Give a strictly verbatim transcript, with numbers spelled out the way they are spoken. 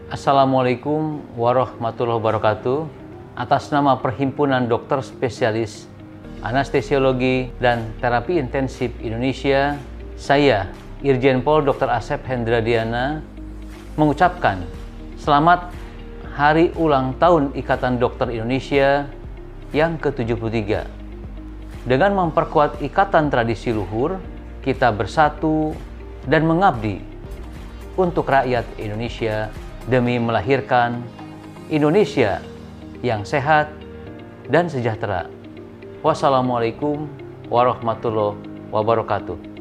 Assalamualaikum warahmatullahi wabarakatuh. Atas nama Perhimpunan Dokter Spesialis Anestesiologi dan Terapi Intensif Indonesia, saya Irjen Pol Dokter Asep Hendradiana mengucapkan selamat Hari Ulang Tahun Ikatan Dokter Indonesia yang ke tujuh puluh tiga. Dengan memperkuat ikatan tradisi luhur, kita bersatu dan mengabdi untuk rakyat Indonesia demi melahirkan Indonesia yang sehat dan sejahtera. Wassalamualaikum warahmatullahi wabarakatuh.